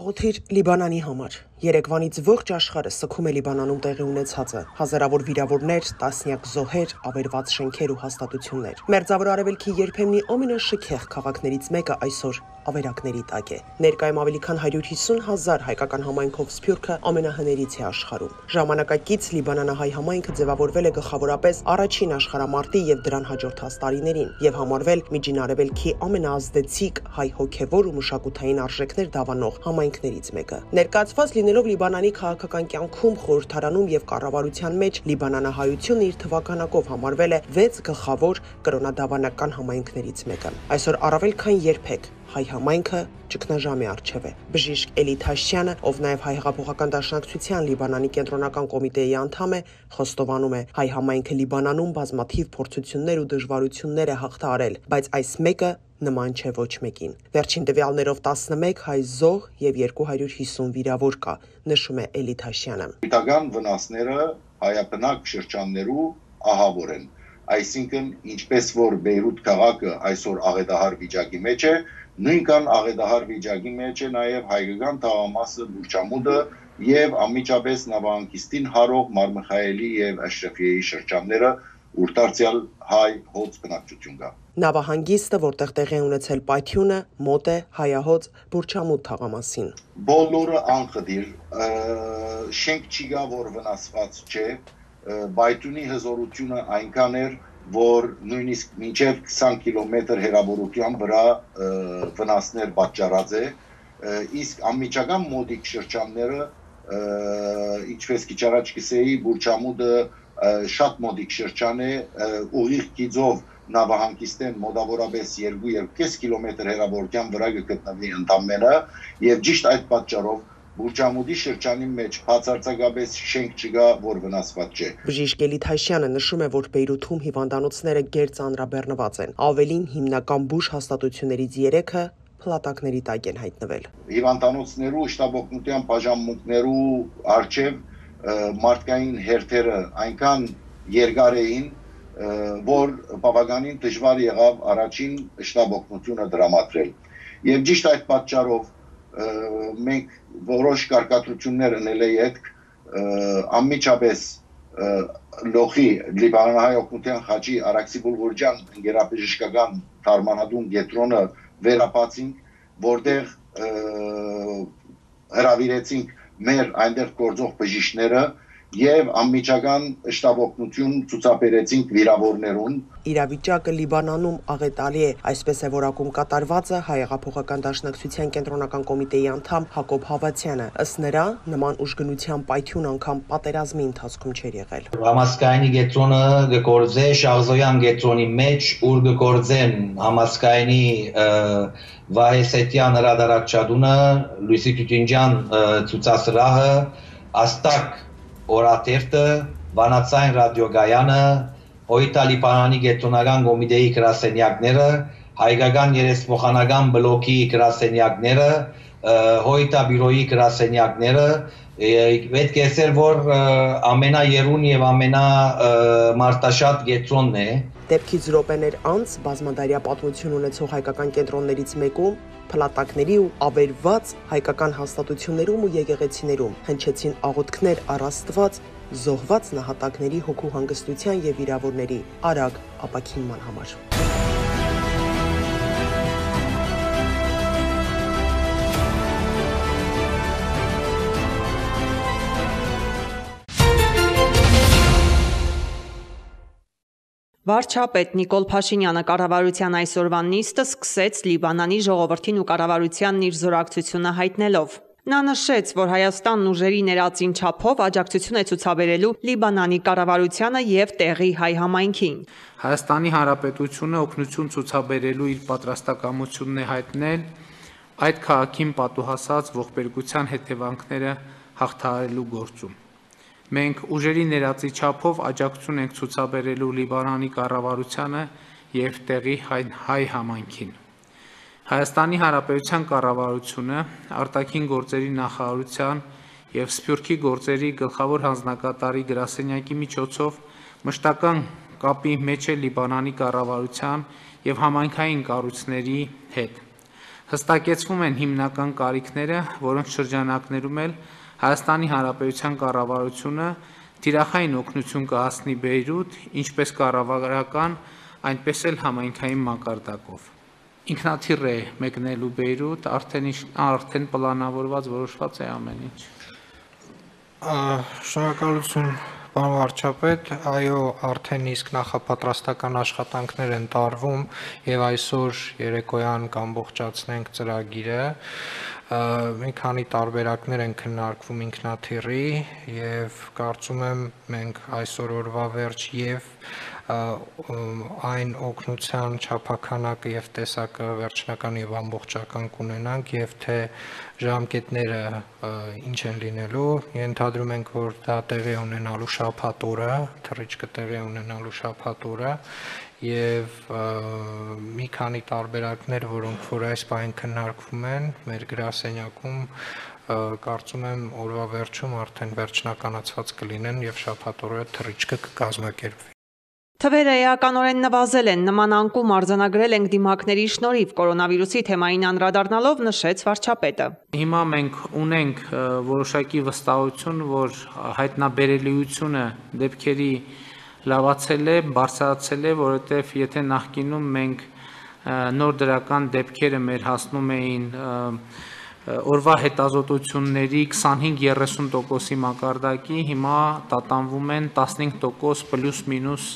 աղոթիր Լիբանանի համար։ Երեկվանից ողջ աշխարհը սգում է Լիբանանում տեղի ունեցածը։ Հազարավոր վիրավորներ, տասնյակ զոհեր, ավերված շենքեր ու հաստատություններ։ Մերձավոր Արևելքի երբեմնի ամենաշքեղ քաղաքներից մեկը այսօր ավերակների տակ է։ Ներկայում ավելի քան 150,000 հայկական համայնքով Սփյուռքը ամենահներից է աշխարհում։ Ժամանակակից լիբանանահայ համայնքը ձևավորվել է գլխավորապես առաջին աշխարհամարտի եւ դրան հաջորդած տարիներին եւ համարվել Միջին Արևելքի ամենաազդեցիկ հայ հոգեվոր ու մշակութային արժեքներ դավանող համայնքներից մեկը։ Ներկայացված լինելով Լիբանանի քաղաքական կյանքում, խորհրդարանում եւ կառավարության մեջ լիբանանահայությունը իր թվականակով համարվել է 6 գլխավոր կրոնադավանական համայնքներից մեկը։ Այսօր առավել քան երբեք հայ համայնքը ճգնաժամի առջև է։ Բժիշկ Էլի Թաշյանը, ով նաև հայ հեղափոխական դաշնակցության Լիբանանի կենտրոնական կոմիտեի անդամ է, խոստովանում է, հայ համայնքը Լիբանանում բազմաթիվ փորձություններ ու դժվարություններ է հաղթահարել, բայց այս մեկը նման չէ ոչ մեկին։ Վերջին տվյալներով 11 հայ զոհ եւ 250 վիրավոր կա, նշում է Էլի Թաշյանը։ Պետական վնասները հայաբնակ շրջաններու ահավոր են։ Այսինքն, ինչպես որ Բեյրութ քաղաքը այսօր աղետահար վիճակի մեջ է, նույնքան աղետահար վիճակի մեջ է նաև հայկական թաղամասը Բուրչամուդը եւ անմիջապես նավահանգիստին հարող Մարմխայելի եւ Աշրեֆիեի շրջանները, ուր դարձյալ հայ հոց բնակչություն կա։ Նավահանգիստը, որտեղ տեղի ունեցել պայթյունը, մոտ է հայահոց Բուրչամուդ թաղամասին։ Բոլորը անխդիր, շենք չի գա, որ վնասված չէ, պայթյունի հզորությունը այնքան էր, որ նույնիսկ մինչև 20 կիլոմետր հեռավորության վրա վնասներ պատճառած է, իսկ անմիջական մոդիկ շրջանները, ինչպես քիչ առաջ կսեի, Բուրչամուդը շատ մոդիկ շրջան է, ուղիղ գիծով նավահանգիստեն մոտավորապես 2-2.5 կիլոմետր հեռավորության վրա գտնվի ընդամենը, եւ ճիշտ այդ պատճառով Բուրչամուդի շրջանի մեջ բացարձակապես շենք չկա, որ վնասված չէ։ Բժիշկ Էլի Թաշյանը նշում է, որ Բեյրութում հիվանդանոցները գերծանրաբեռնված են։ Ավելին, հիմնական բուժ հաստատություններից 3-ը փլատակների տակ են հայտնվել։ Հիվանդանոցներու շտաբօգնության բաժանմունքներու արչև մարդկային հերթերը այնքան երկար էին, որ բավականին դժվար եղավ առաջին շտաբօգնությունը դրամատրել։ Եվ ճիշտ այդ պատճառով մենք որոշ կարգադրություններ ունել ենք անմիջապես լոխի Լիբանանահայ օգնության խաչի Արաքսի Բուլղուրջյան ընկերաբժշկական թարմանադուն կենտրոնը վերապացինք, որտեղ հրավիրեցինք մեր այնտեղ գործող բժիշկները եւ անմիջական շտաբօգնություն ցուցաբերեցինք վիրավորներուն։ Իրավիճակը Լիբանանում աղետալի է, այսպես է որակում կատարվածը հայ հեղափոխական դաշնակցության կենտրոնական կոմիտեի անդամ Հակոբ Հավատյանը։ Ըստ նրա, նման ուժգնության պայթյուն անգամ պատերազմի ընթացքում չէր եղել։ Համասկայնի գետրոնը գործե Շահզոյան գետրոնի մեջ, ուր գործեն համասկայնի Վահեսետյան հրադարակչադունը, Լույսի Տուտինջյան ցուցասրահը, Աստակ Օրատերտը, Վանացային ռադիոգայանը, Օյտա Լիբանանի գետրոնական կոմիտեի գրասենյակները, հայկական երեսփոխանական բլոկի գրասենյակները, Հոյտա բյուրոյի գրասենյակները, պետք է ասել, որ ամենաերուն եւ ամենամարտաշատ գետրոնն է։ Դեպքից րոպեներ անց բազմադարյա պատմություն ունեցող հայկական կենտրոններից մեկում փլատակների ու ավերված հայկական հաստատություններում ու եկեղեցիներում հնչեցին աղոթքներ առ Աստված զոհված նահատակների հոգու հանգստության եւ վիրավորների արագ ապաքինման համար։ Վարչապետ Նիկոլ Փաշինյանը կառավարության այսօրվա նիստը սկսեց Լիբանանի ժողովրդին ու կառավարությանն իր զորակցությունը հայտնելով։ Նա նշեց, որ Հայաստանն ուժերի ներածին չափով աջակցություն է ցուցաբերելու Լիբանանի կառավարությանը եւ տեղի հայ համայնքին։ Հայաստանի Հանրապետությունը օգնություն ցուցաբերելու իր պատրաստակամությունն է հայտնել այդ քաղաքին պատուհասած ողբերգության հետևանքները հաղթահարելու գործում։ Մենք ուժերի ներածի չափով աջակցություն ենք ցուցաբերելու Լիբանանի կառավարությանը եւ տեղի հայ համայնքին։ Հայաստանի Հանրապետության կառավարությունը արտաքին գործերի նախարարության եւ Սփյուռքի գործերի գլխավոր հանձնակատարի գրասենյակի միջոցով մշտական կապի մեջ է Լիբանանի կառավարության եւ համայնքային կառույցների հետ։ Հստակեցվում են հիմնական կարիքները, որոնց շրջանակներում էլ Հայաստանի Հանրապետության կառավարությունը թիրախային օգնություն կհասնի Բեյրութ, ինչպես կառավարական, այնպես էլ համայնքային մակարդակով։ Ինքնաթիռ է մեկնելու Բեյրութ, արդեն պլանավորված որոշված է ամեն ինչ։ Շնորհակալություն, պարոն վարչապետ, այո, արդեն իսկ նախապատրաստական աշխատանքներ են տարվում եւ այսօր երեկոյան կամբողջացնենք ծրագիրը։ Մի քանի տարբերակներ են քննարկվում ինքնաթիռի եւ կարծում եմ մենք այսօր օրվա վերջ եւ այն օգնության չափականակը եւ տեսակը վերջնական եւ ամբողջական կունենանք եւ թե ժամկետները ինչ են լինելու, ենթադրում ենք, որ դա տեղի ունենալու շաբաթ օրը, թռիչքը տեղի ունենալու շաբաթ օրը եւ մի քանի տարբերակներ, որոնք որ այս բան քննարկվում են մեր գրասենյակում, կարծում եմ օրվա վերջում արդեն վերջնականացված կլինեն եւ շաբաթ օրը թռիչքը կկազմակերպվի։ Թվերը էականորեն նվազել են, նման անկում արձանագրել ենք դիմակների շնորհիվ կորոնավիրուսի թեմային անդրադառնալով նշեց վարչապետը։ Հիմա մենք ունենք որոշակի վստահություն, որ հայտնաբերելիությունը դեպքերի լավացել է, բարձրացել է, որովհետև եթե նախկինում մենք նոր դրական դեպքերը մեր հասնում էին օրվա հետազոտությունների 25-30%-ի մակարդակի, հիմա տատանվում են 15% պլյուս մինուս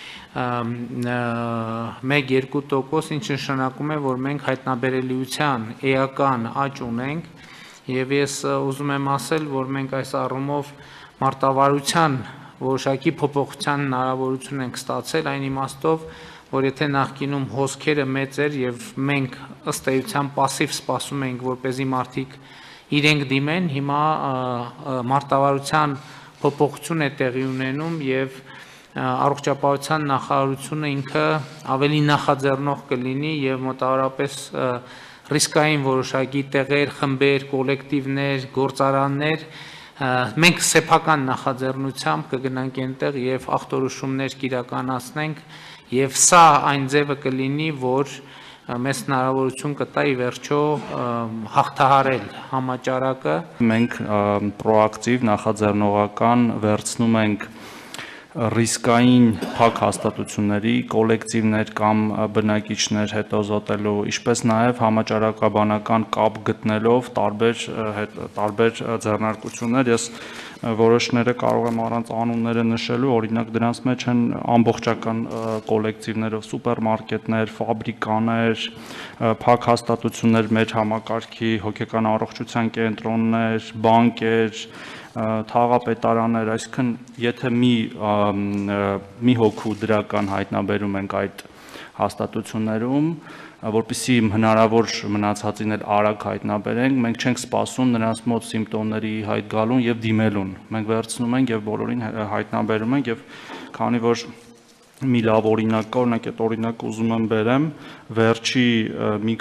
1-2%, ինչը նշանակում է, որ մենք հայտնաբերելիության էական աճ ունենք, եւ ես ուզում եմ ասել, որ մենք այս առումով մարտավարության որոշակի փոփոխության հնարավորություն ենք ստացել այն իմաստով, որ եթե նախկինում հոսքերը մեծ էր եւ մենք ըստ էության пассив սպասում էինք, որպեսզի մարդիկ իրենք դիմեն, հիմա մարտավարության փոփոխություն է տեղի ունենում եւ առողջապահության նախարարությունը ինքը ավելի նախաձեռնող կլինի եւ մոտավորապես ռիսկային որոշակի տեղեր, խմբեր, կոլեկտիվներ, գործարաններ մենք սեփական նախաձեռնությամբ կգնանք այնտեղ եւ ախտորոշումներ կիրականացնենք եւ սա այն ձևը կլինի, որ մեզ հնարավորություն կտա ի վերջո հաղթահարել համաճարակը։ Մենք պրոակտիվ նախաձեռնողական վերցնում ենք ռիսկային փակ հաստատությունների, կոլեկտիվներ կամ բնակիչներ հետազոտելու, ինչպես նաև համաճարակաբանական կապ գտնելով տարբեր ձեռնարկություններ։ Ես որոշները կարող եմ առանց անունները նշելու, օրինակ դրանց մեջ են ամբողջական կոլեկտիվներով սուպերմարկետներ, ֆաբրիկաներ, փակ հաստատություններ մեր համակարգի, հոգեկան առողջության կենտրոններ, բանկեր, թաղապետարաններ, այսինքն եթե մի հոգու դրական հայտնաբերում ենք այդ հաստատություններում, որպեսզի հնարավոր մնացածին էլ արագ հայտնաբերենք, մենք չենք սպասում նրանց մոտ սիմպտոմների հայտ գալուն եւ դիմելուն։ Մենք վերցնում ենք եւ բոլորին հայտնաբերում ենք եւ քանի որ մի լավ օրինակ կա, օրինակ այդ օրինակը ուզում եմ բերեմ, վերջի մի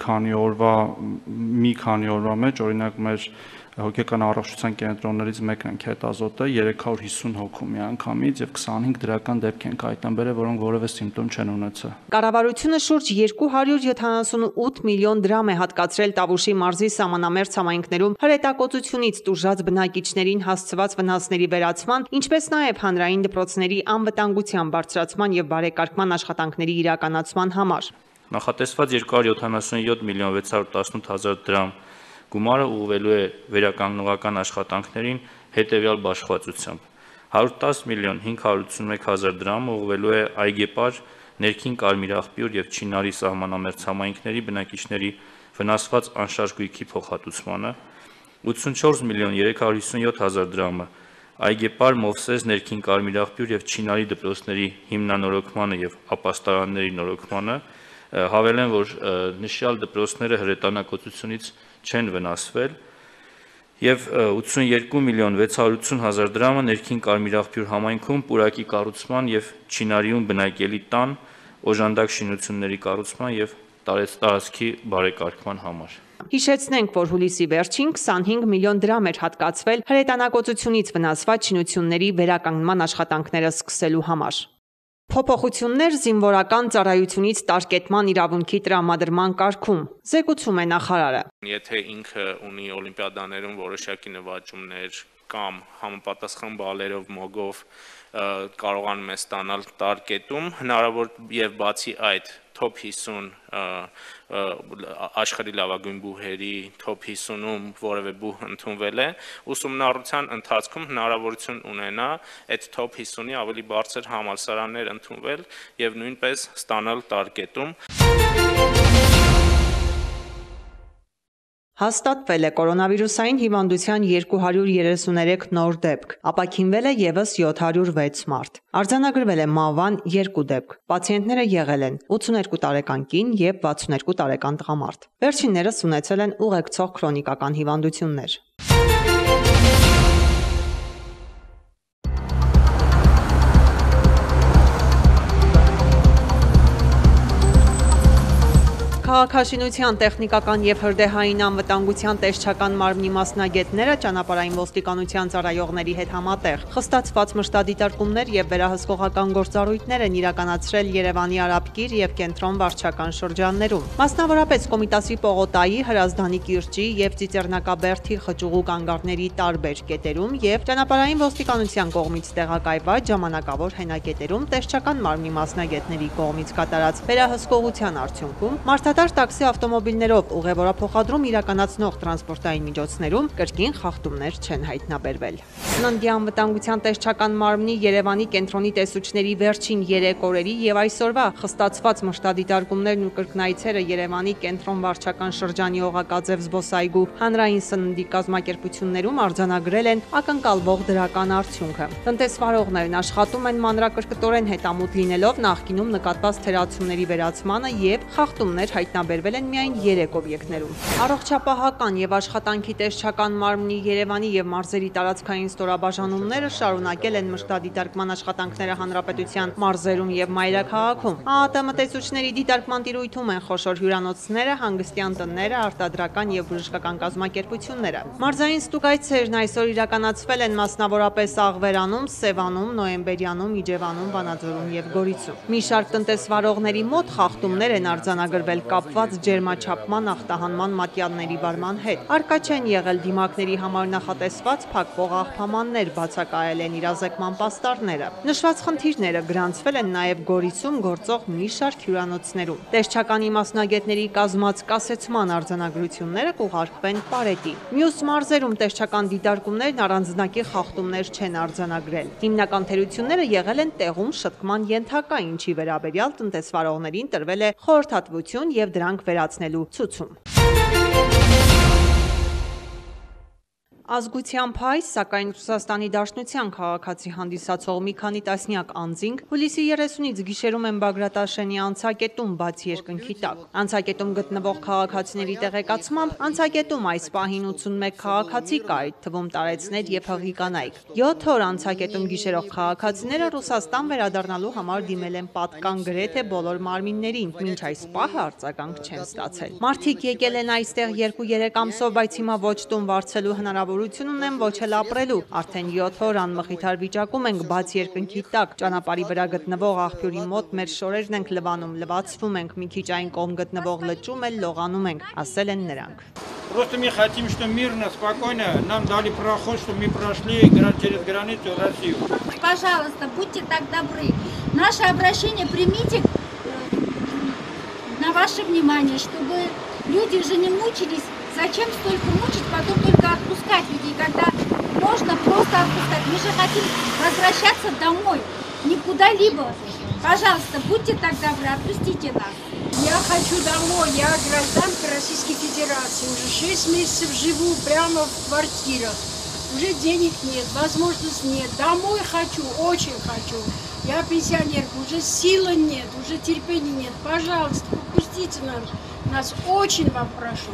քանի օրվա մեջ, օրինակ մեր հոգեկան առողջության կենտրոններից մեկն ենք հետազոտել 350 հոգու միանգամից եւ 25 դրական դեպք ենք հայտնաբերել, որոնք որևէ սիմպտոմ չեն ունեցել։ Կառավարությունը շուրջ 278 միլիոն դրամ է հատկացրել Տավուշի մարզի սահմանամերձ համայնքներում հրետակոծությունից տուժած բնակիչներին հասցված վնասների վերացման, ինչպես նաեւ հանրային դպրոցների անվտանգության բարձրացման եւ բարեկարգման աշխատանքների իրականացման համար։ Նախատեսված 277 միլիոն 618 հազար դրամ գումարը ուղղվելու է վերականգնողական աշխատանքներին հետևյալ բաշխվածությամբ 110 միլիոն 581 հազար դրամ ուղղվելու է այգեպար, ներքին կարմիրաղբյուր եւ Չինարի սահմանամերձ համայնքների բնակիչների վնասված անշարժ գույքի փոխհատուցմանը 84 միլիոն 357 հազար դրամը այգեպար, Մովսես, ներքին կարմիրաղբյուր եւ Չինարի դպրոցների հիմնանորոգմանը եւ ապաստարանների նորոգմանը հավելեն, որ նշյալ դպրոցները հրետանակոծությունից չեն վնասվել եւ 82 միլիոն 680 հազար դրամը ներքին կարմիրաղբյուր համայնքում պուրակի կառուցման եւ Չինարիում բնակելի տան օժանդակ շինությունների կառուցման եւ տարածքի բարեկարգման համար։ Հիշեցնենք, որ հուլիսի վերջին 25 միլիոն դրամ էր հատկացվել հրետանակոծությունից վնասված շինությունների վերականգնման աշխատանքները սկսելու համար։ Փոփոխություններ զինվորական ծառայությունից տարկետման իրավունքի տրամադրման կարգում, զեկուցում է նախարարը։ Եթե ինքը ունի օլիմպիադաներում որոշակի նվաճումներ կամ համապատասխան բալերով մոգով կարողանում է ստանալ տարկետում, հնարավոր եւ բացի այդ top 50 աշխարհի լավագույն բուհերի top 50-ում որևէ բուհ ընդունվել է, ուսումնառության ընթացքում հնարավորություն ունենա այդ top 50-ի ավելի բարձր համալսարաններ ընդունվել եւ նույնպես ստանալ տարկետում։ Հաստատվել է կորոնավիրուսային հիվանդության 233 նոր դեպք, ապաքինվել է եւս 706 մարդ։ Արձանագրվել է մահվան 2 դեպք։ Պացիենտները եղել են 82 տարեկան կին եւ 62 տարեկան տղամարդ։ Վերջիններս ունեցել են ուղեկցող քրոնիկական հիվանդություններ։ Քաղաքաշինության, տեխնիկական եւ հրդեհային անվտանգության տեսչական մարմնի մասնագետները ճանապարհային ոստիկանության ծառայողների հետ համատեղ խստացված մշտադիտարկումներ եւ վերահսկողական գործառույթներ են իրականացրել Երևանի Արաբկիր եւ Կենտրոն վարչական շրջաններում։ Մասնավորապես Կոմիտասի Պողոտայի, Հրազդանի կիրճի եւ Ծիծեռնակաբերդի խճուղու կանգառների տարբեր կետերում եւ ճանապարհային ոստիկանության կողմից տեղակայված ժամանակավոր հենակետերում տեսչական մարմնի մասնագետների կողմից կատարած վերահսկողության արդյունքում մարդատար տաքսի ավտոմոբիլներով ուղևորափոխադրում իրականացնող տրանսպորտային միջոցներում կրկին խախտումներ չեն հայտնաբերվել։ Սննդի անվտանգության տեսչական մարմնի Երևանի կենտրոնի տեսուչների վերջին 3 օրերի եւ այսօրվա խստացված մշտադիտարկումներն ու կրկնայցերը Երևանի կենտրոն վարչական շրջանի Օղակաձև զբոսայգու հանրային սննդի կազմակերպություններում արձանագրել են ակնկալվող դրական արդյունքը։ Տնտեսվարողներն աշխատում են մանրակրկտորեն հետամուտ լինելով նախկինում նկատված թերացումների վերացմանը եւ խախտումներ հայտնաբերվել են միայն 3 օբյեկտներում։ Առողջապահական եւ աշխատանքի տեսչական մարմնի Երևանի եւ մարզերի տարածքային ստորաբաժանումները շարունակել են մշտադիտարկման աշխատանքները հանրապետության մարզերում եւ մայրաքաղաքում։ ԱԱՏՄ տեսուչների դիտարկման տիրույթում են խոշոր հյուրանոցները, հանգստյան տները, արտադրական եւ բժշկական կազմակերպությունները։ Մարզային ստուգայցերն այսօր իրականացվել են մասնավորապես Աղվերանում, Սևանում, Նոյեմբերյանում, Իջևանում, Վանաձորում եւ Գորիսում։ Մի շարք տնտեսվարողների մոտ խախտումներ են արձանագրվել կապված ջերմաչափման ախտահանման մատյանների վարման հետ։ Արկա չեն եղել դիմակների համար նախատեսված փակվող աղբամաններ, բացակայել են իրազեկման պաստառները։ Նշված խնդիրները գրանցվել են նաև Գորիսում գործող մի շարք հյուրանոցներում։ Տեսչականի մասնագետների կազմած կասեցման արձանագրությունները կուղարկվեն Պարետի։ Մյուս մարզերում տեսչական դիտարկումներն առանձնակի խախտումներ չեն արձանագրել։ Հիմնական թերությունները եղել են տեղում շտկման ենթակա, ինչի վերաբերյալ տնտեսվարողներին տրվել է խորհրդատվություն եւ դրանք վերացնելու ցուցում։ Ազգությամբ հայ, սակայն Ռուսաստանի Դաշնության քաղաքացի հանդիսացող մի քանի տասնյակ անձինք հուլիսի 30-ից գիշերում են Բագրատաշենի անցակետում բաց երկնքի տակ։ Անցակետում գտնվող քաղաքացիների տեղեկացմամբ անցակետում այս պահին 81 քաղաքացի կա, այդ թվում տարեցներ եւ հղի կանայք։ 7 օր անցակետում գիշերող քաղաքացիները Ռուսաստան վերադառնալու համար դիմել են պատկան գրեթե բոլոր մարմիններին, մինչ այս պահը արձագանք չեն ստացել։ Մարդիկ եկել են այստեղ 2-3 ամսով, բայց հիմա ոչ տուն վարձելու հնարավորություն ունեն, ոչ էլ ապրելու։ Արդեն 7 օր անմխիթար վիճակում ենք բաց երկնքի տակ, ճանապարհի վրա գտնվող աղբյուրի մոտ մեր շորերն ենք լվանում, լվացվում ենք, մի քիչ այն կողմ գտնվող լճում էլ լողանում ենք, ասել են նրանք։ Просто мы хотим, что мирно, спокойно нам дали проход, чтобы мы прошли через границу в Россию. Пожалуйста, будьте так добры. Наше обращение примите на ваше внимание, чтобы люди уже не мучились. Зачем столько мучить, потом только отпускать людей, когда можно просто отпускать. Мы же хотим возвращаться домой, не куда-либо. Пожалуйста, будьте так добры, отпустите нас. Я хочу домой, я гражданка Российской Федерации. Уже 6 месяцев живу прямо в квартирах. Уже денег нет, возможности нет. Домой хочу, очень хочу. Я пенсионерка, уже силы нет, уже терпения нет. Пожалуйста, пропустите нас, очень вам прошу.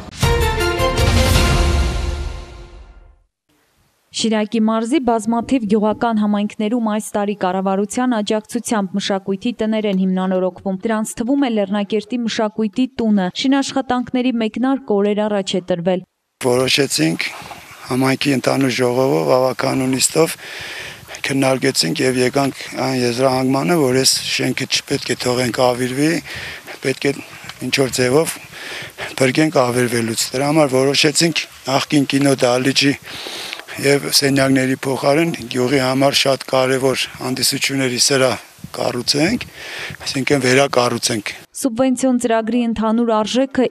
Շիրակի մարզի բազմաթիվ գյուղական համայնքներում այս տարի կառավարության աջակցությամբ մշակույթի տներ են հիմնանորոգվում։ Դրանց թվում է Լեռնակերտի մշակույթի տունը։ Շինաշխատանքների մեկնարկ օրեր առաջ է տրվել։ Որոշեցինք համայնքի ընդհանուր ժողովով ավականունիստով քննարկեցինք եւ եկանք այն եզրահանգմանը, որ այս շենքը չպետք է թողենք ավիրվի, պետք է ինչ որ ձևով բրգենք ավերվելուց։ Դրա համար որոշեցինք նախկին կինո դահլիճի եւ սենյակների փոխարեն գյուղի համար շատ կարեւոր հանդիսությունների սրա կառուցենք, այսինքն վերակառուցենք։ Սուբվենցիոն ծրագրի ընդհանուր արժեքը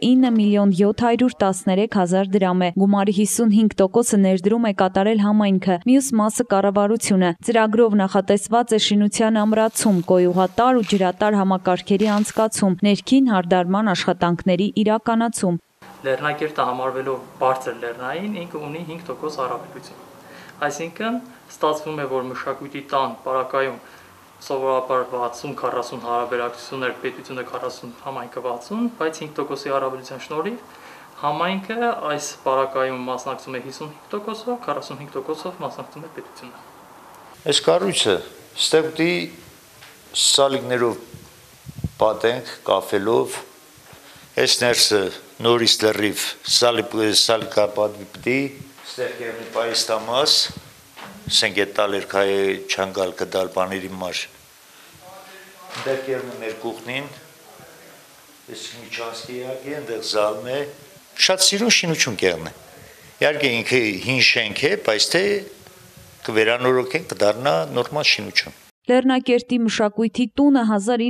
9.713.000 դրամ է։ Գումարի 55%-ը ներդրում է կատարել համայնքը, մյուս մասը կառավարությունը։ Ծրագրով նախատեսված է շինության ամրացում, կոյուղատար ու ջրատար համակարգերի անցկացում, ներքին հարդարման աշխատանքների իրականացում։ Լեռնակերտը համարվելով բարձր լեռնային, ինքը ունի 5% առավելություն։ Այսինքն, ստացվում է, որ մշակույթի տան պարակայում սովորաբար 60-40 հարաբերակցություններ, պետությունը 40, համայնքը 60, բայց 5%-ի առավելության շնորհիվ համայնքը այս պարակայում մասնակցում է 55%-ով, 45%-ով մասնակցում է պետությունը։ Այս կառույցը ստեղծի սալիկներով պատենք, կաֆելով, այս ներսը նորից լրիվ սալիկապատվի պտի, ստեղ կերնի պայստամաս, սենգետալ երկայ չանգալ կդալ բաների մար, դեղ կերնի մեր կուղնին, ես միջանսկի յագի, ընդեղ զալն է, շատ սիրուն շինություն կերնի, յարգե ինքը հին շենք է, բայց թե կվերանորոք են կդարնա նորմալ շինություն։ Լեռնակերտի մշակույթի տունը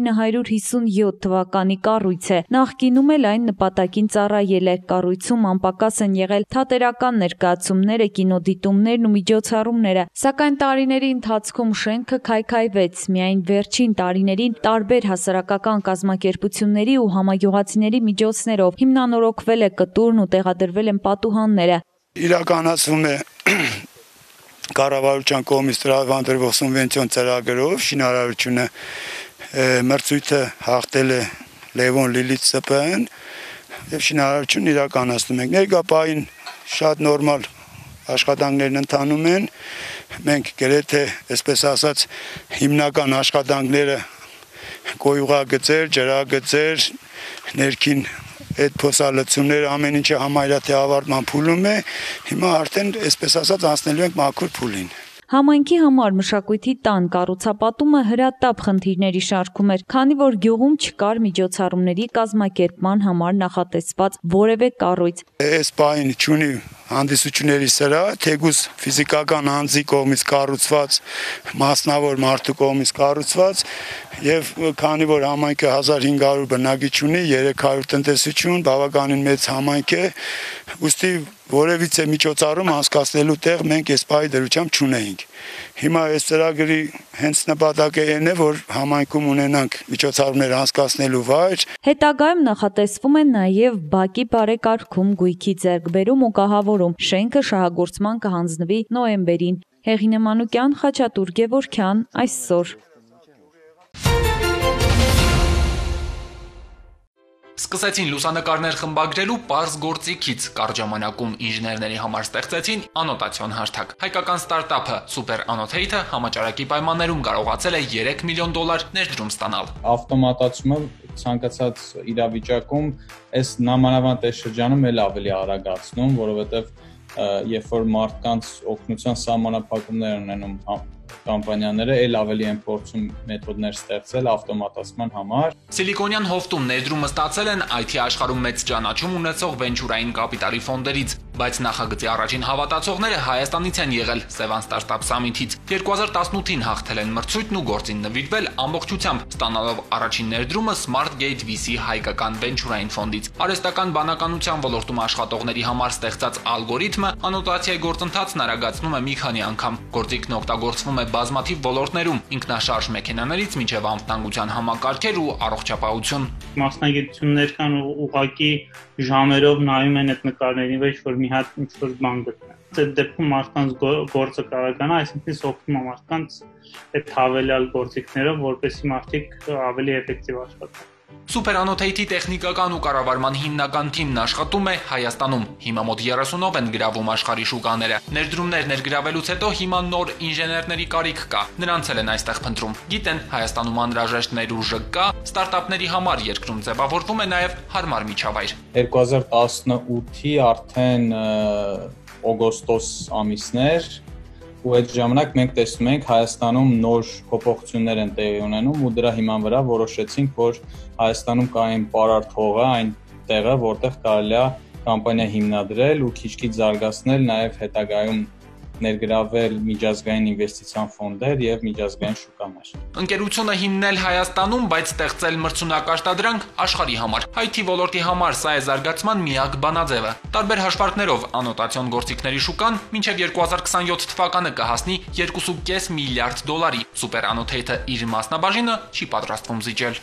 1957 թվականի կառույց է։ Նախկինում էլ այն նպատակին ծառայել է։ Կառույցում անպակաս են եղել թատերական ներկայացումները, կինոդիտումներն ու միջոցառումները, սակայն տարիների ընթացքում շենքը քայքայվեց։ Միայն վերջին տարիներին տարբեր հասարակական կազմակերպությունների ու համագյուղացիների միջոցներով հիմնանորոգվել է կտուրն ու տեղադրվել են պատուհանները։ Իրականացվում է կառավարության կողմից տրամադրվող սուբվենցիոն ծրագրով շինարարությունը մրցույթը հաղթել է Լևոն Լիլիթ ՍՊԸ-ն եւ շինարարությունն իրականացնում ենք։ Ներկայապահին շատ նորմալ աշխատանքներն ընթանում են։ Մենք գրեթե, այսպես ասած, հիմնական աշխատանքները կոյուղագծեր, ջրագծեր, ներքին այդ փոսալցումները ամեն ինչը համարյա թե ավարտման փուլում է, հիմա արդեն այսպես ասած անցնելու ենք մաքուր փուլին։ Համայնքի համար մշակույթի տան կառուցապատումը հրատապ խնդիրների շարքում էր, քանի որ գյուղում չկար միջոցառումների կազմակերպման համար նախատեսված որևէ կառույց։ Այս պահին չունի հանդիսությունների սրա, թեկուզ ֆիզիկական անձի կողմից կառուցված, մասնավոր մարդու կողմից կառուցված եւ քանի որ համայնքը 1500 բնակիչ ունի, 300 տնտեսություն, բավականին մեծ համայնք է, ուստի որևիցե միջոցառում անցկացնելու տեղ մենք այս պահի դրությամբ չունեինք։ Հիմա այս ծրագրի հենց նպատակը այն է, որ համայնքում ունենանք միջոցառումներ անցկացնելու վայր։ Հետագայում նախատեսվում է նաև բակի բարեկարգում, գույքի ձեռքբերում ու կահավորում։ Շենքը շահագործման կհանձնվի նոյեմբերին։ Հեղինե Մանուկյան, Խաչատուր Գևորգյան, այսօր։ Սկսեցին լուսանկարներ խմբագրելու պարզ գործիքից, կարճ ժամանակում ինժեներների համար ստեղծեցին անոտացիոն հարթակ։ Հայկական ստարտափը Super Annotate-ը համաճարակի պայմաններում կարողացել է $3 միլիոն ներդրում ստանալ։ Ավտոմատացումը ցանկացած իրավիճակում այս նամանավանդ այս շրջանում էլ ավելի արագացնում, որովհետև երբ որ մարդկանց օգնության սահմանափակումներ ունենում կամպանիաները էլ ավելի են փորձում մեթոդներ ստեղծել ավտոմատացման համար։ Սիլիկոնյան հովտում ներդրումը ստացել են IT աշխարհում մեծ ճանաչում ունեցող վենչուրային կապիտալի ֆոնդերից, բայց նախագծի առաջին հավատացողները Հայաստանից են եղել Sevan Startup Summit-ից։ 2018-ին հաղթել են մրցույթն ու գործին նվիրվել ամբողջությամբ, ստանալով առաջին ներդրումը SmartGate VC հայկական վենչուրային ֆոնդից։ Արհեստական բանականության ոլորտում աշխատողների համար ստեղծած ալգորիթմը անոտացիայի գործընթացն արագացնում է մի քանի անգամ։ Գործիքն օգտագործվում է բազմաթիվ ոլորտներում, ինքնաշարժ մեքենաներից մինչև անվտանգության համակարգեր ու առողջապահություն։ Մասնագիտություններ կան ու ուղղակի ժամերով նայում են այդ նկարներին, ոչ որ մի հատ ինչ-որ բան գտնեն։ Այդ դեպքում մարդկանց գործը կարողանա, այսինքն օգնում է մարդկանց այդ հավելյալ գործիքներով, որպեսզի մարդիկ ավելի էֆեկտիվ աշխատեն։ Super Annotate-ի տեխնիկական ու կառավարման հիմնական թիմն աշխատում է Հայաստանում։ Հիմա մոտ 30-ով են գրավում աշխարհի շուկաները։ Ներդրումներ ներգրավելուց հետո հիմա նոր ինժեներների կարիք կա։ Նրանց էլ են այստեղ փնտրում։ Գիտեն, Հայաստանում անհրաժեշտ ներուժը կա, ստարտափների համար երկրում ձևավորվում է նաև հարմար միջավայր։ 2018-ի արդեն օգոստոս ամիսներ ու այդ ժամանակ մենք տեսնում ենք Հայաստանում նոր փոփոխություններ են տեղի ունենում ու դրա հիման վրա որոշեցինք, որ Հայաստանում կա այն պարարտ հողը, այն տեղը, որտեղ կարելի է կամպանիա հիմնադրել ու քիչ-քիչ զարգացնել, նաև հետագայում ներգրավել միջազգային ինվեստիցիոն ֆոնդեր եւ միջազգային շուկաներ։ Ընկերությունը հիմնել Հայաստանում, բայց ստեղծել մրցունակ արտադրանք աշխարհի համար։ IT ոլորտի համար սա է զարգացման միակ բանաձևը։ Տարբեր հաշվարկներով անոտացիոն գործիքների շուկան մինչև 2027 թվականը կհասնի 2.5 միլիարդ դոլարի։ Super Annotate-ը իր մասնաբաժինը չի պատրաստվում զիջել։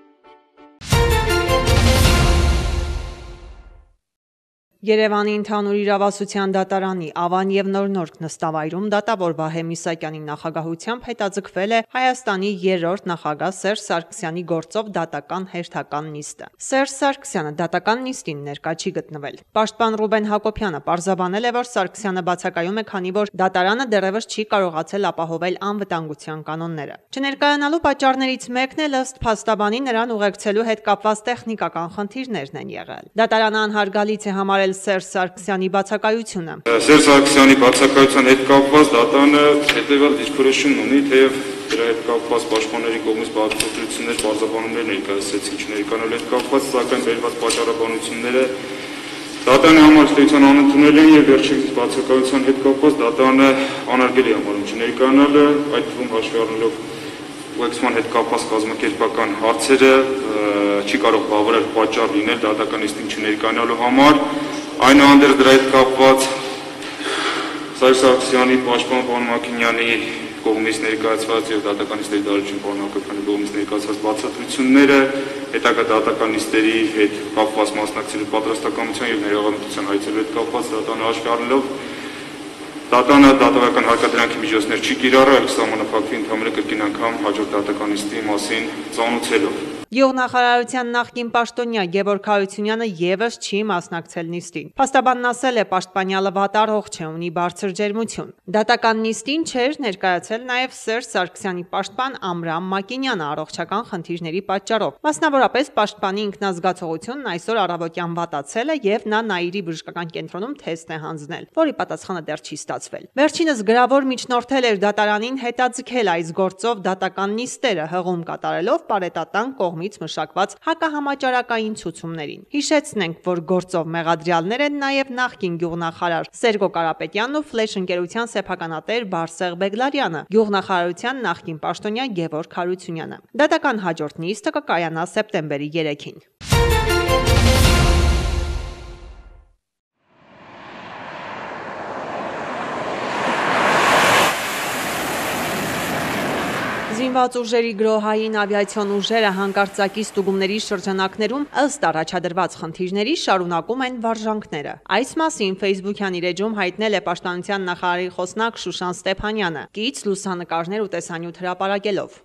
Երևանի ընդհանուր իրավասության դատարանի Ավան եւ Նորնորք նստավայրում դատավոր Վահե Միսակյանի նախագահությամբ հետաձգվել է Հայաստանի երրորդ նախագահ Սերժ Սարգսյանի գործով դատական հերթական նիստը։ Սերժ Սարգսյանը դատական նիստին ներկա չի գտնվել։ Պաշտպան Ռուբեն Հակոբյանը պարզաբանել է, որ Սարգսյանը բացակայում է, քանի որ դատարանը դեռևս չի կարողացել ապահովել անվտանգության կանոնները։ Չներկայանալու պատճառներից մեկն էլ ըստ փաստաբանի նրան ուղեկցելու հետ կապված տեխնիկական խնդիրներն են եղել։ Դատարանը անհարգալից է համարել Սերժ Սարգսյանի բացակայությունը։ Սերժ Սարգսյանի բացակայության հետ կապված դատանը հետևյալ դիրքորոշում ունի, թեև դրա հետ կապված պաշտպանների կողմից բացատրություններ, բարձրաբանումներ ներկայացրեցին չներկանալու հետ կապված, սակայն բերված պատճառաբանությունները դատանի համար ստեյցիան անընդունել են եւ վերջին բացակայության հետ կապված դատանը անարգել է համարում չներկանալը, այդ թվում հաշվի առնելով ուղեկցման հետ կապված կազմակերպական հարցերը չի կարող բավարար պատճառ լինել դատական նիստին չներկայանալու համար։ Այնուհանդերձ դրա հետ կապված Սերժ Սարգսյանի պաշտպան պարոն Մակինյանի կողմից ներկայացված եւ դատական նիստերի դարաշրջան պարոն Հակոբյանի կողմից ներկայացված բացատրությունները հետագա դատական նիստերի հետ կապված մասնակցելու պատրաստակամության եւ ներողամտության հայցելու հետ կապված դատանը հաշվի առնելով դատանը դատավարական հարկադրանքի միջոցներ չի կիրառել, սահմանափակվի ընդհանուր կրկին անգամ հաջորդ դատական նիստի մասին ծանոթացելով։ Գյուղնախարարության նախկին պաշտոնյա Գևորգ Հարությունյանը եւս չի մասնակցել նիստին։ Փաստաբանն ասել է, պաշտպանյալը վատառողջ է, ունի բարձր ջերմություն։ Դատական նիստին չէր ներկայացել նաեւ Սերժ Սարգսյանի պաշտպան Ամրամ Մակինյանը առողջական խնդիրների պատճառով։ Մասնավորապես պաշտպանի ինքնազգացողությունն այսօր առավոտյան վատացել է եւ նա Նաիրի բժշկական կենտրոնում թեստ է հանձնել, որի պատասխանը դեռ չի ստացվել։ Վերջինս գրավոր միջնորդել էր դատարանին հետաձգել այս գործով դատական նիստերը, հղում կատարելով պարետատան կողմից մշակված հակահամաճարակային ցուցումներին։ Հիշեցնենք, որ գործով մեղադրյալներ են նաև նախկին գյուղնախարար Սերգո Կարապետյանն ու Ֆլեշ ընկերության սեփականատեր Բարսեղ Բեգլարյանը, գյուղնախարարության նախկին պաշտոնյա Գևորգ Հարությունյանը։ Դատական հաջորդ նիստը կկայանա սեպտեմբերի 3-ին։ Զինված ուժերի գրոհային ավիացիոն ուժերը հանկարծակի ստուգումների շրջանակներում ըստ առաջադրված խնդիրների շարունակում են վարժանքները։ Այս մասին Facebook-յան իր էջում հայտնել է Պաշտպանության նախարարի խոսնակ Շուշան Ստեփանյանը, կից լուսանկարներ ու տեսանյութ հրապարակելով։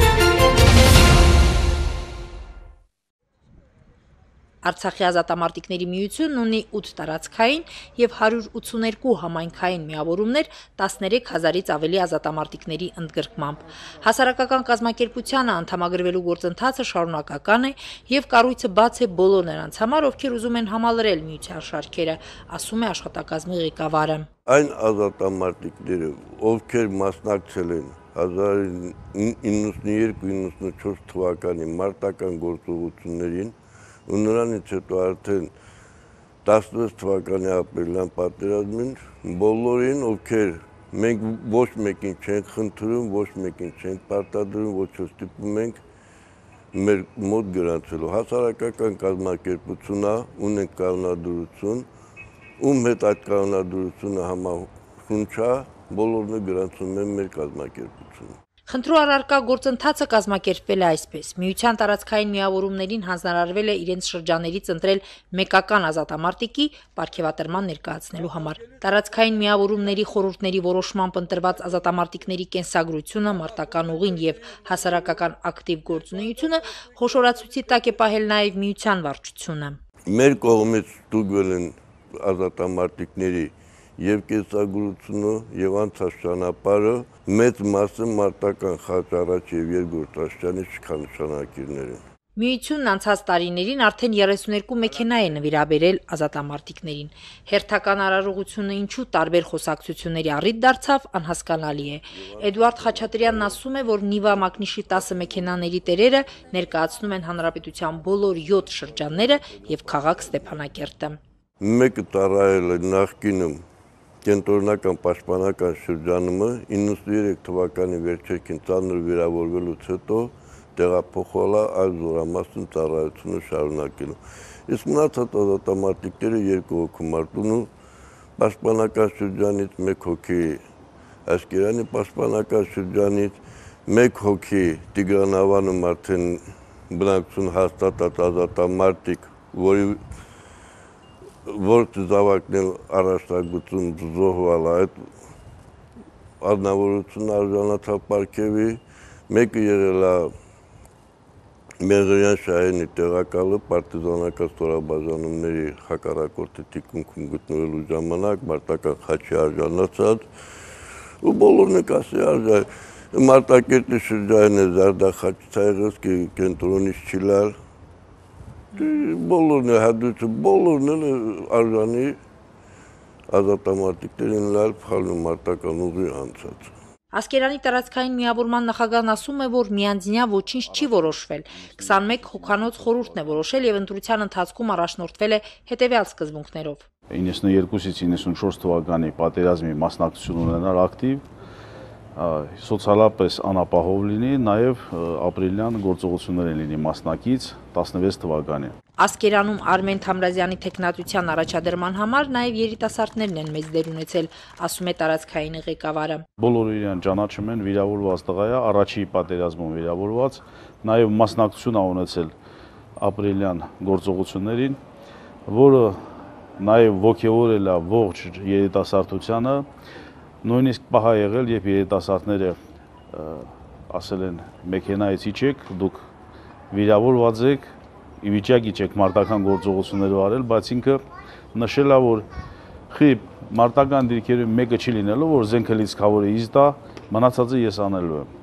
Արցախի ազատամարտիկների միությունն ունի 8 տարածքային եւ 182 համայնքային միավորումներ 13000-ից ավելի ազատամարտիկների ընդգրկմամբ։ Հասարակական կազմակերպությանը անդամագրվելու գործընթացը շարունակական է եւ կառույցը բաց է բոլոր նրանց համար, ովքեր ուզում են համալրել միության շարքերը, ասում է աշխատակազմի ղեկավարը։ Այն ազատամարտիկները, ովքեր մասնակցել են 1992-94 թվականի մարտական գործողություններին ու նրանից հետո արդեն 16 թվականի ապրիլյան պատերազմին բոլորին, ովքեր մենք ոչ մեկին չենք խնդրում, ոչ մեկին չենք պարտադրում, ոչ ստիպում ենք մեր մոտ գրանցելու։ Հասարակական կազմակերպությունը ունենք կանոնադրություն, ում հետ այդ կանոնադրությունը համահունչ է, բոլորն գրանցում են մեր կազմակերպությունը։ Խնդրու առարկա գործընթացը կազմակերպվել է այսպես. Միության տարածքային միավորումներին հանձնարարվել է իրենց շրջաներից ընտրել մեկական ազատամարտիկի պարգևատրման ներկայացնելու համար։ Տարածքային միավորումների խորհուրդների որոշմամբ ընտրված ազատամարտիկների կենսագրությունը, մարտական ուղին եւ հասարակական ակտիվ գործունեությունը խոշորացույցի տակ է պահել նաեւ միության վարչությունը։ Մեր կողմից ստուգվել են ազատամարտիկների եւ կենսագրությունը եւ անցած ճանապարհը մեծ մասը մարտական խաչ առաջ եւ երկրորդ աստիճանի շքանշանակիրներ են։ Միությունն անցած տարիներին արդեն 32 մեքենա է նվիրաբերել ազատամարտիկներին։ Հերթական արարողությունը ինչու տարբեր խոսակցությունների առիթ դարձավ, անհասկանալի է։ Էդուարդ Խաչատրյանն ասում է, որ Նիվա Մակնիշի 10 մեքենաների տերերը ներկայացնում են հանրապետության բոլոր 7 շրջանները եւ քաղաք Ստեփանակերտը։ Մեկը տարայել է նախկինում կենտրոնական պաշտպանական շրջանումը 93 թվականի վերջերքին ծանր վիրավորվելուց հետո տեղափոխվելա այլ զորամասն ծառայությունը շարունակելու։ Իսկ մնացած ազատամարտիկները 2 հոգու Մարտունու պաշտպանական շրջանից, 1 հոգի Ասկերանի պաշտպանական շրջանից, 1 հոգի Տիգրանավանում արդեն բնակություն հաստատած ազատամարտիկ, որ զավակն առաջնագծում զոհվել այդ ազնվորությունը արժանացավ պարգևի, մեկը եղել է Մեղրյան Շահենի տեղակալը պարտիզանական ստորաբաժանումների հակառակորդի թիկունքում գտնվելու ժամանակ մարտական խաչի արժանացած ու բոլորն կասի արժան Մարտակերտի շրջանը Զարդախաչի կենտրոնից Չիլար բոլորն է հադրուցը բոլորն արժանի ազատամարտիկներին լալ փալու մարտական ուղի անցած Ասկերանի տարածքային միավորման նախագահն ասում է, որ միանձնյա ոչինչ չի որոշվել։ 21 հոգանոց խորհուրդն է որոշել եւ ընտրության ընթացքում առաջնորդվել է հետեւյալ սկզբունքներով։ 92-ից 94 թվականի պատերազմի մասնակցություն ունենալ ակտիվ, սոցիալապես անապահով լինի, նաեւ ապրիլյան գործողություններին լինի մասնակից 16 թվականի։ Ասկերանում Արմեն Թամրազյանի տեխնատության առաջադրման համար նաև երիտասարդներն են մեծ դեր ունեցել, ասում է տարածքային ղեկավարը։ Բոլորը իրեն ճանաչում են, վիրավորված տղա է, առաջի պատերազմում վիրավորված, նաև մասնակցություն ա ունեցել ապրիլյան գործողություններին, որը նաև ոգևորել է ողջ երիտասարդությանը, նույնիսկ պահ ա եղել, երբ երիտասարդները ասել են մեքենայից իջեք, դուք վիրավորված եք, ի վիճակի չեք մարտական գործողություններ արել, բայց ինքը նշել է, որ մարտական դիրքերում մեկը չի լինելու, որ զենքը լիցքավոր է ինձ տա, մնացածը ես անելու եմ։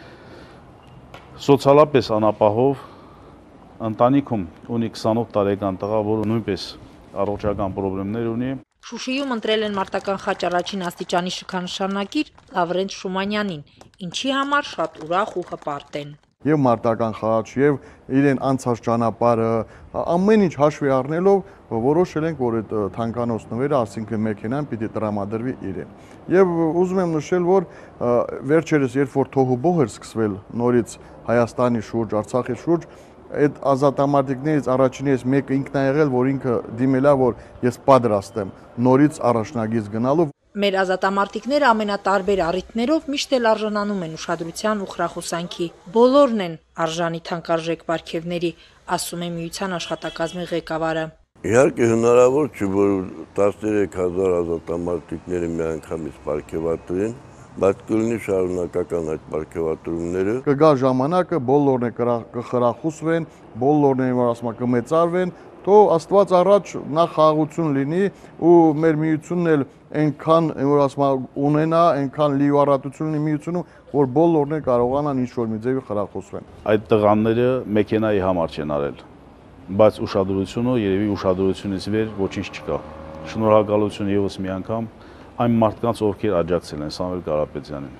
Սոցիալապես անապահով ընտանիքում ունի 28 տարեկան տղա, որը նույնպես առողջական խնդիրներ ունի։ Շուշիում ընտրել են մարտական խաչ առաջին աստիճանի շքանշանագիր Լավրենտ Շումանյանին, ինչի համար շատ ուրախ ու հպարտ են։ Եվ մարտական խաչ, եւ իրեն անցած ճանապարհը, ամեն ինչ հաշվի առնելով որոշել ենք, որ այդ թանկանոց նվերը, այսինքն մեքենան պիտի տրամադրվի իրեն։ Եվ ուզում եմ նշել, որ վերջերս երբ որ թոհուբոհ էր սկսվել նորից Հայաստանի շուրջ, Արցախի շուրջ, այդ ազատամարտիկներից առաջինից մեկը ինքն է եղել, որ ինքը դիմել է, որ ես պատրաստ եմ նորից առաջնագիծ գնալու։ Մեր ազատամարտիկները ամենատարբեր առիթներով միշտ էլ արժանանում են ուշադրության ու խրախուսանքի։ Բոլորն են արժանի թանկարժեք պարգևների, ասում է միության աշխատակազմի ղեկավարը։ Իհարկե հնարավոր չէ, որ 13000 ազատամարտիկները միանգամից պարգևատրեն, բայց կլինի շարունակական այդ պարգևատրումները։ Կգա ժամանակը, բոլորն կխրախուսվեն, բոլորն են որ ասում կմեծարվեն, թող Աստված առաջ նախ խաղաղություն լինի ու մեր միությունն էլ այնքան որ ասում ունենա, այնքան լիարատություն ունի միությունում, որ բոլորն էլ կարողանան ինչ-որ մի ձևի խրախուսվեն։ Այդ տղաները մեքենայի համար չեն արել, բայց ուշադրությունը երևի ուշադրությունից վեր ոչինչ չկա։ Շնորհակալություն եւս մի անգամ այն մարդկանց, ովքեր աջակցել են Սամվել Կարապետյանին։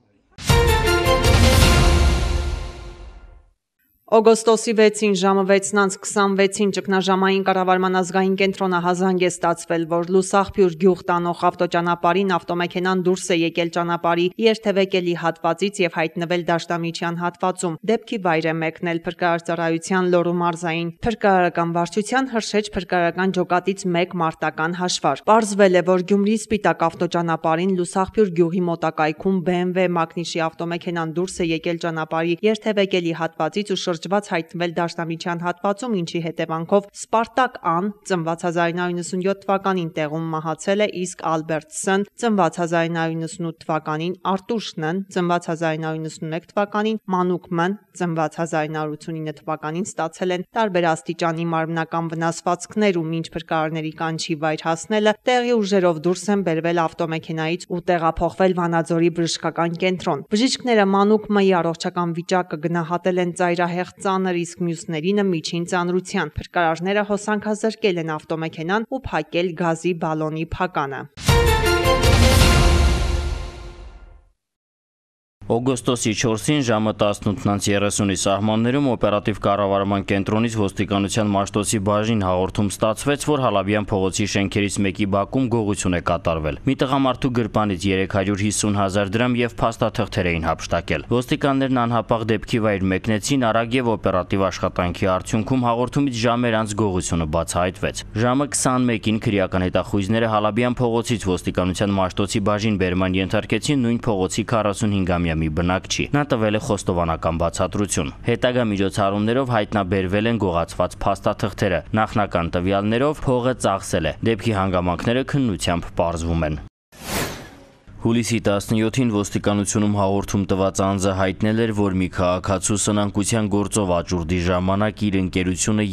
Օգոստոսի 6-ին ժամը 6:26-ին ճգնաժամային կառավարման ազգային կենտրոնը հազանգ է ստացվել, որ Լուսաղբյուր գյուղ տանող ավտոճանապարհին ավտոմեքենան դուրս է եկել ճանապարհի երթևեկելի հատվածից եւ հայտնվել Դաշտամիջյան հատվածում։ Դեպքի վայր է մեկնել փրկարարծարայության Լոռու մարզային փրկարարական վարչության Հրշեջ փրկարարական ջոկատից 1 մարտական հաշվար։ Պարզվել է, որ Գյումրի Սպիտակ ավտոճանապարհին Լուսաղբյուր գյուղի մոտակայքում BMW Մակնիշի ավտոմեքենան դուրս է եկել ճանապարհի երթևեկելի հատվածից ու շրջված հայտնվել Դաշտամիջյան հատվածում, ինչի հետևանքով Սպարտակ Ան ծնված 1997 թվականին տեղում մահացել է, իսկ Ալբերտ Ս ծնված 1998 թվականին, Արտուշ Ն ծնված 1991 թվականին, Մանուկ Մ ծնված 1989 թվականին ստացել են տարբեր աստիճանի մարմնական վնասվածքներ ու մինչ փրկարարների կանչի վայր հասնելը տեղի ուժերով դուրս են բերվել ավտոմեքենայից ու տեղափոխվել Վանաձորի բժշկական կենտրոն։ Բժիշկները Մանուկ Մ-ի առողջական վիճակը գնահատել են ծայրահեղ ծանր, իսկ մյուսներինը միջին ծանրության։ Փրկարարները հոսանքազրկել են ավտոմեքենան ու փակել գազի բալոնի փականը։ Օգոստոսի 4-ին ժամը 18:30-ի սահմաններում օպերատիվ կառավարման կենտրոնից ոստիկանության Մաշտոցի բաժին հաղորդում ստացվեց, որ Հալաբյան փողոցի շենքերից մեկի բակում գողություն է կատարվել։ Մի տղամարդու գրպանից 350,000 դրամ եւ փաստաթղթեր էին հափշտակել։ Ոստիկաններն անհապաղ դեպքի վայր մեկնեցին, արագ եւ օպերատիվ աշխատանքի արդյունքում հաղորդումից ժամեր անց գողությունը բացահայտվեց։ Ժամը 21-ին քրեական հետախույզները Հալաբյան փողոցից ոստիկանության Մաշտոցի բաժին բերման ենթարկեցին նույն փողոցի 45-ամյա մի բնակչի։ Նա տվել է խոստովանական բացատրություն։ Հետագա միջոցառումներով հայտնաբերվել են գողացված փաստաթղթերը։ Նախնական տվյալներով փողը ծախսել է։ Դեպքի հանգամանքները քննությամբ պարզվում են։ Հուլիսի 17-ին ոստիկանությունում հաղորդում տված անձը հայտնել էր, որ մի քաղաքացու սնանկության գործով աճուրդի ժամանակ իր ընկերությունը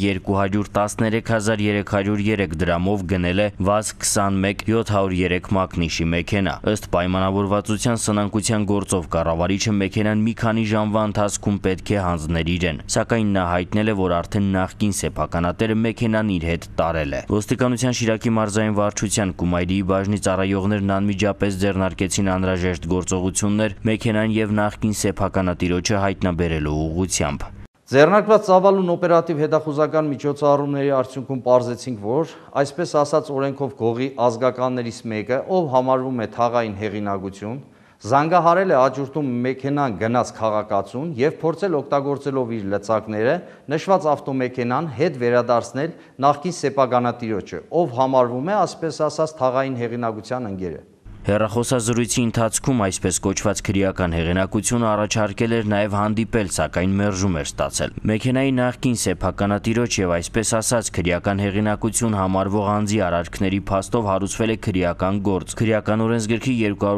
213,303 դրամով գնել է ՎԱԶ 21-703 մակնիշի մեքենա։ Ըստ պայմանավորվածության սնանկության գործով կառավարիչը մեքենան մի քանի ժամվա ընթացքում պետք է հանձներ իրեն, սակայն նա հայտնել է, որ արդեն նախկին սեփականատերը մեքենան իր հետ տարել է։ Ոստիկանության Շիրակի մարզային վարչության Կումայրիի բաժնի ծառայողներն անմիջապես ձեռնարկեցին անհրաժեշտ գործողություններ մեքենան եւ նախկին սեփականատիրոջը հայտնաբերելու ուղղությամբ։ Ձեռնարկված ծավալուն օպերատիվ հետախուզական միջոցառումների արդյունքում պարզեցինք, որ այսպես ասած օրենքով գողի ազգականներից մեկը, ով համարվում է թաղային հեղինակություն, զանգահարել է աճուրդում մեքենան գնաց քաղաքացուն եւ փորձել օգտագործելով իր լծակները նշված ավտոմեքենան հետ վերադարձնել նախկին սեփականատիրոջը, ով համարվում է այսպես ասած թաղային հեղինակության ընկերը։ Հեռախոսազրույցի ընթացքում այսպես կոչված քրեական հեղինակությունը առաջարկել էր նաև հանդիպել, սակայն մերժում էր ստացել։ Մեքենայի նախկին սեփականատիրոջ եւ այսպես ասած քրեական հեղինակություն համարվող անձի արարքների փաստով հարուցվել է քրեական գործ։ Քրեական օրենսգրքի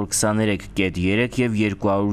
223.3 եւ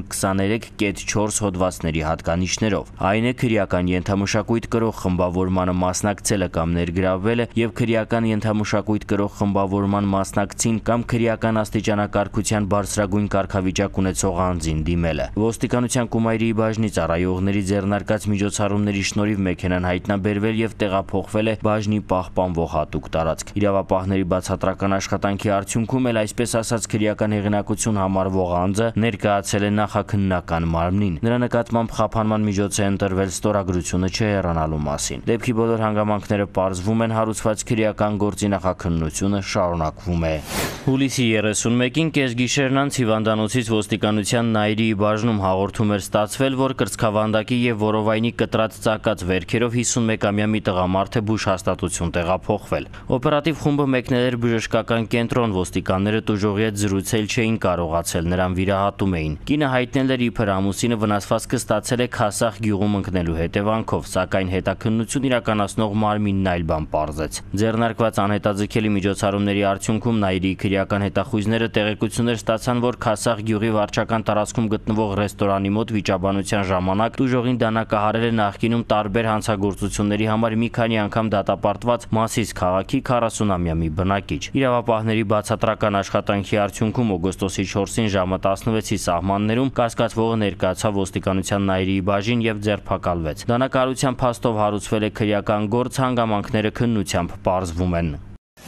223.4 հոդվածների հատկանիշներով։ Այն է քրեական ենթամշակույթ կրող խմբավորմանը մասնակցելը կամ ներգրավվելը եւ քրեական ենթամշակույթ կրող խմբավորման մասնակցին կամ քրեական աստիճանակարգության բարձրագույն կարգավիճակ ունեցող անձին դիմելը։ Ոստիկանության Կումայրիի բաժնի ծառայողների ձեռնարկած միջոցառումների շնորհիվ մեքենան հայտնաբերվել եւ տեղափոխվել է բաժնի պահպանվող հատուկ տարածք։ Իրավապահների բացատրական աշխատանքի արդյունքում էլ այսպես ասած քրեական հեղինակություն համարվող անձը ներկայացել է նախաքննական մարմնին։ Նրա նկատմամբ խափանման միջոց է ընտրվել ստորագրությունը չհեռանալու մասին։ Դեպքի բոլոր հանգամանքները պարզվում են, հարուցված քրեական գործի նախաքննությունը շարունակվում է։ Հուլիսի 31-ին կեսգիշերն անց հիվանդանոցից ոստիկանության Նայիրիի բաժնում հաղորդում էր ստացվել, որ կրծքավանդակի եւ որովայնի կտրած ծակած վերքերով 51-ամյա մի տղամարդ է բուժ հաստատություն տեղափոխվել։ Օպերատիվ խումբը մեկնել էր բժշկական կենտրոն, ոստիկանները տուժողի հետ զրուցել չէին կարողացել, նրան վիրահատում էին։ Կինը հայտնել էր իբր ամուսինը վնասվածքը ստացել է Քասախ գյուղում ընկնելու հետևանքով, սակայն հետաքննություն իրականացնող մարմինն այլ բան պարզեց։ Ձեռնարկված անհետաձգելի միջոցառումների արդյունքում Նայիրիի քրեական հետախույզները տեղեկություններ ստացան, որ Քասախ գյուղի վարչական տարածքում գտնվող ռեստորանի մոտ վիճաբանության ժամանակ տուժողին դանակահարել է նախկինում տարբեր հանցագործությունների համար մի քանի անգամ դատապարտված Մասիս քաղաքի 40-ամյա մի բնակիչ։ Իրավապահների բացատրական աշխատանքի արդյունքում օգոստոսի 4-ին ժամը 16-ի սահմաններում կասկածվողը ներկայացավ ոստիկանության Նայիրիի բաժին եւ ձերբակալվեց։ Դանակահարության փաստով հարուցվել է քրեական գործ, հանգամանքները քննությամբ պարզվում են։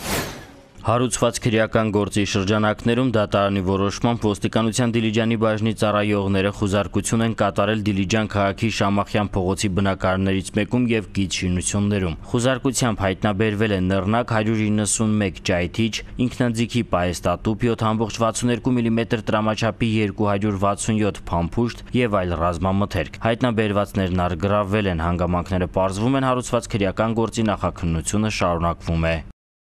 Հարուցված քրեական գործի շրջանակներում դատարանի որոշմամբ ոստիկանության Դիլիջանի բաժնի ծառայողները խուզարկություն են կատարել Դիլիջան քաղաքի Շամախյան փողոցի բնակարաններից մեկում եւ գիծ շինություններում։ Խուզարկությամբ հայտնաբերվել է նռնակ 191 ճայթիչ, ինքնաձիգի պահեստատուփ 7.62 մմ տրամաչափի 267 փամփուշտ եւ այլ ռազմամթերք։ Հայտնաբերվածներն առգրավվել են, հանգամանքները պարզվում են, հարուցված քրեական գործի նախաքննությունը շարունակվում է։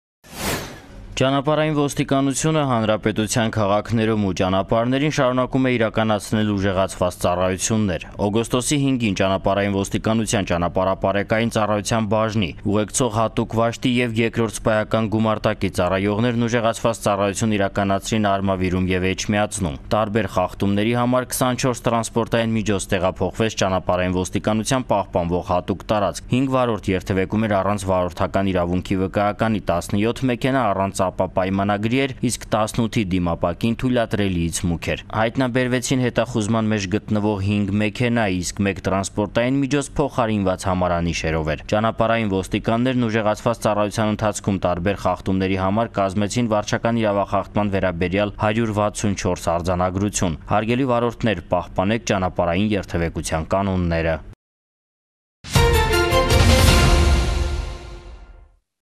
Ճանապարհային ոստիկանությունը հանրապետության քաղաքներում ու ճանապարհներին շարունակում է իրականացնել ուժեղացված ծառայություններ։ Օգոստոսի 5-ին ճանապարհային ոստիկանության ճանապարհապարեկային ծառայության բաժնի ուղեկցող հատուկ վաշտի եւ երկրորդ սպայական գումարտակի ծառայողներն ուժեղացված ծառայություն իրականացրին Արմավիրում եւ Էջմիածնում։ Տարբեր խախտումների համար 24 տրանսպորտային միջոց տեղափոխվեց ճանապարհային ոստիկանության պահպանվող հատուկ տարածք։ 5 վարորդ երթևեկում էր առանց վարորդական իրավունքի վկայականի, 17 մեքենա առանց ապապայմանագրի էր, իսկ 18-ի դիմապակին թույլատրելիից մուգ էր։ Հայտնաբերվեցին հետախուզման մեջ գտնվող 5 մեքենա, իսկ 1 տրանսպորտային միջոց փոխարինված համարանիշերով էր։ Ճանապարհային ոստիկաններն ուժեղացված ծառայության ընթացքում տարբեր խախտումների համար կազմեցին վարչական իրավախախտման վերաբերյալ 164 արձանագրություն։ Հարգելի վարորդներ, պահպանեք ճանապարհային երթևեկության կանոնները։